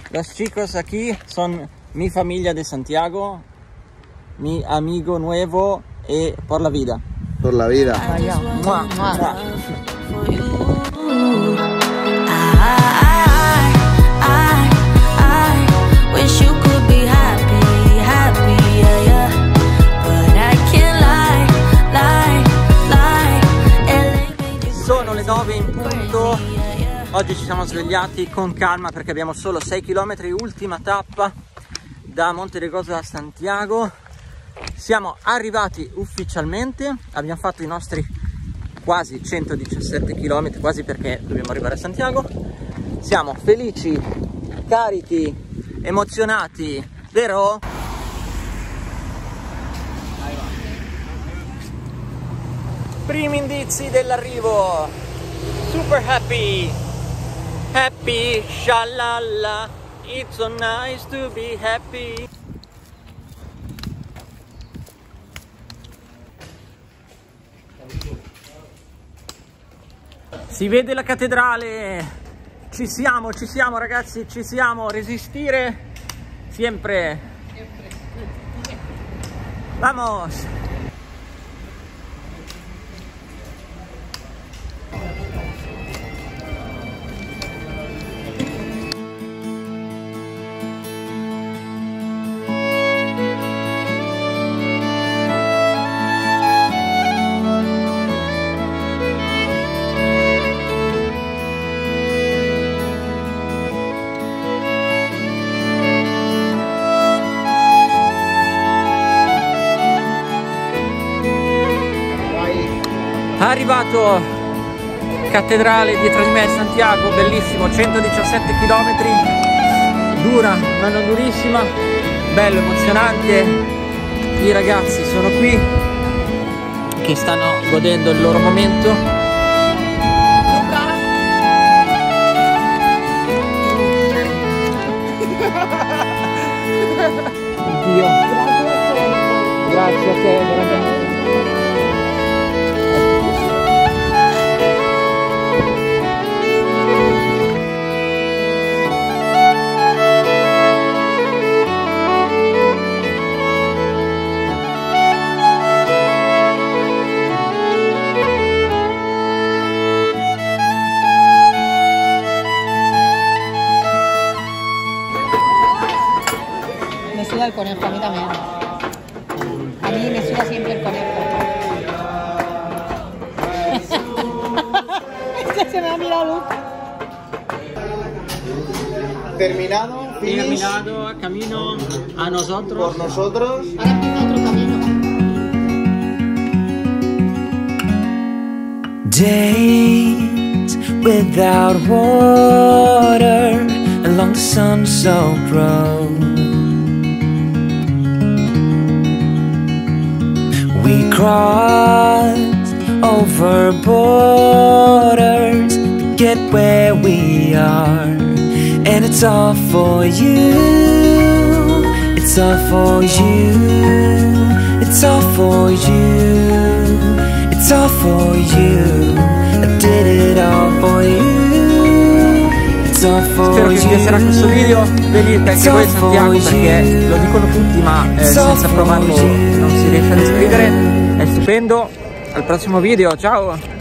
Los chicos aquí son mi familia de Santiago, mi amigo nuevo y por la vida. Por la vida. Mua, mua. Sono le 9 in punto. Oggi ci siamo svegliati con calma perché abbiamo solo 6 km, ultima tappa da Monteregoso a Santiago. Siamo arrivati ufficialmente, abbiamo fatto i nostri quasi 117 km, quasi, perché dobbiamo arrivare a Santiago. Siamo felici, carichi, emozionati, vero? Primi indizi dell'arrivo, super happy, happy, shalala, it's so nice to be happy. Si vede la cattedrale, ci siamo ragazzi, ci siamo, resistere sempre. Vamos! Arrivato, cattedrale dietro di me, Santiago, bellissimo, 117 km, dura ma non durissima, bello, emozionante. I ragazzi sono qui che stanno godendo il loro momento. Oddio, grazie a te, veramente. Me suda el conejo, a mí también. A mí me suda siempre el conejo. Se me ha mirado Luke. Terminado, finish. Terminado, camino a nosotros. Por nosotros. Ahora empieza otro camino. Days without water along the sun-soaked road. We crossed over borders to get where we are, and it's all for you. It's all for you. It's all for you. It's all for you. I did it all for you. It's all for Spero you. che vi piacerà questo video, venite anche voi a Santiago perché lo dicono tutti ma senza provarlo non si riesce a descrivere. È stupendo. Al prossimo video, ciao!